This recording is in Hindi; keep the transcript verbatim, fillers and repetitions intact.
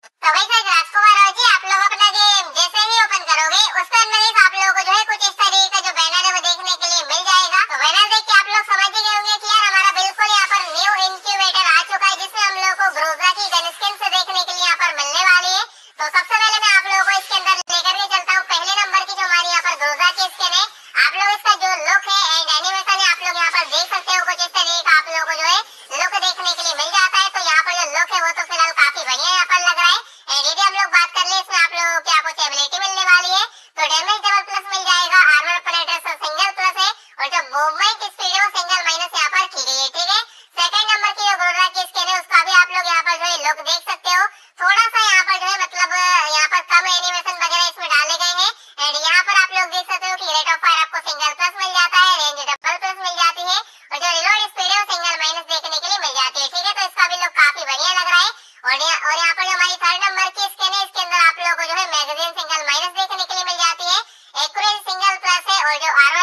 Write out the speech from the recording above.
तो भाई सर राजकुमार राव जी, आप लोग अपना गेम जैसे ही ओपन करोगे उसके अंदर एक आप लोगों को जो है कुछ इस तरीके का जो बैनर है वो देखने के लिए मिल जाएगा। तो बैनर देख के आप लोग समझ ही गए होंगे कि यार हमारा बिल्कुल यहाँ पर न्यू इनक्यूबेटर आ चुका है, जिसमें हम लोगों को ग्रोजा की गन स्किन से देखने के लिए यहाँ पर मिलने वाली है। तो सबसे पहले मैं आप लोगों को इसके अंदर लेकर के चलता हूँ। पहले नंबर की जो हमारी यहाँ पर ग्रोजा की स्किन है, आप लोग इसका जो लुक है एंड एनिमेशन है आप लोग यहाँ पर देख सकते हो। कुछ इस तरीके का आप लोगों को जो है लुक देखने के लिए मिल जाता है। तो यहाँ पर जो लुक है वो तो फिलहाल काफी बढ़िया यहाँ पर लग रहा है। यदि हम लोग बात कर ले इसमें आप लोगों को क्या कुछ एबिलिटी मिलने वाली है, तो डैमेज डबल प्लस मिल जाएगा, आर्मर पेनिट्रेशन सिंगल प्लस है और जो मूवमेंट स्पीड है वो सिंगल माइनस यहाँ पर की गई है। ठीक है, सेकंड नंबर की जो ग्रोजा की स्किन है उसका भी आप लोग यहाँ पर जो है लुक देख सकते हो। थोड़ा सा यहाँ पर जो है मतलब यहाँ पर कम एनिमेशन वगैरह इसमें डाले गए हैं एंड यहाँ पर आप लोग देख सकते हो कि रेट ऑफ फायर आपको सिंगल प्लस मिल जाता है, रेंज डबल प्लस मिल जाती है और जो रिलोड स्पीड है वो सिंगल माइनस देखने के लिए मिल जाती है। ठीक है, तो इसका भी लुक काफी बढ़िया लग रहा है। और यहाँ और यहाँ पर जो हमारी थर्ड नंबर की स्किन है इसके अंदर आप लोगों को जो है मैगजीन सिंगल माइनस देखने के लिए मिल जाती है, एक्यूरेसी सिंगल प्लस है और जो आर्मर